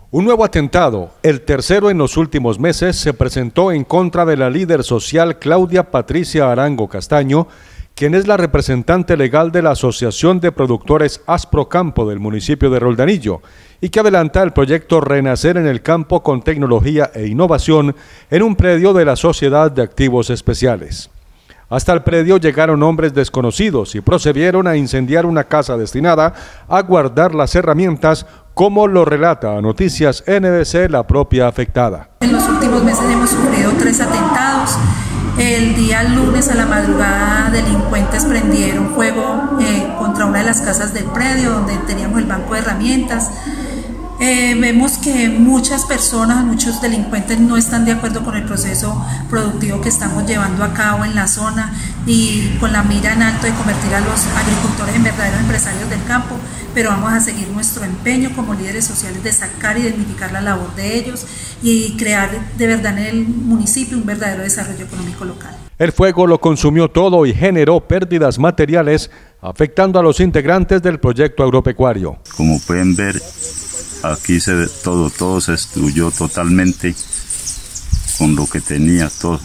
Un nuevo atentado, el tercero en los últimos meses, se presentó en contra de la líder social Claudia Patricia Arango Castaño, quien es la representante legal de la Asociación de Productores Asprocampo del municipio de Roldanillo y que adelanta el proyecto Renacer en el Campo con Tecnología e Innovación en un predio de la Sociedad de Activos Especiales. Hasta el predio llegaron hombres desconocidos y procedieron a incendiar una casa destinada a guardar las herramientas, como lo relata a Noticias NBC la propia afectada. En los últimos meses hemos sufrido 3 atentados. El día lunes a la madrugada delincuentes prendieron fuego contra una de las casas del predio donde teníamos el banco de herramientas. Vemos que muchas personas, muchos delincuentes no están de acuerdo con el proceso productivo que estamos llevando a cabo en la zona y con la mira en alto de convertir a los agricultores en verdaderos empresarios del campo, pero vamos a seguir nuestro empeño como líderes sociales de sacar y dignificar la labor de ellos y crear de verdad en el municipio un verdadero desarrollo económico local. El fuego lo consumió todo y generó pérdidas materiales, afectando a los integrantes del proyecto agropecuario. Como pueden ver, aquí se ve todo se destruyó totalmente con lo que tenía todo.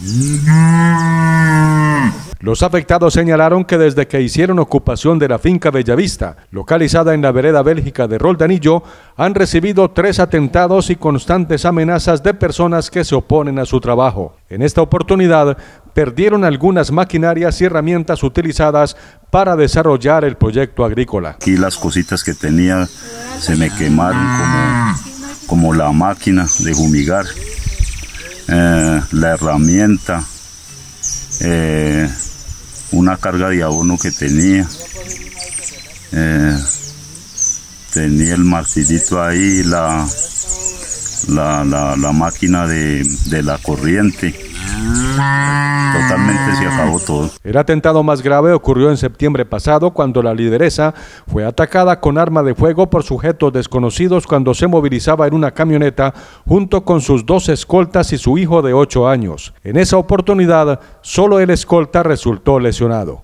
Los afectados señalaron que desde que hicieron ocupación de la finca Bellavista, localizada en la vereda Bélgica de Roldanillo, han recibido 3 atentados y constantes amenazas de personas que se oponen a su trabajo. En esta oportunidad, perdieron algunas maquinarias y herramientas utilizadas para desarrollar el proyecto agrícola. Aquí las cositas que tenía se me quemaron como la máquina de fumigar, la herramienta, una carga de abono que tenía el martillito ahí, la máquina de la corriente. Totalmente se acabó todo. El atentado más grave ocurrió en septiembre pasado, cuando la lideresa fue atacada con arma de fuego por sujetos desconocidos cuando se movilizaba en una camioneta junto con sus 2 escoltas y su hijo de 8 años. En esa oportunidad, solo el escolta resultó lesionado.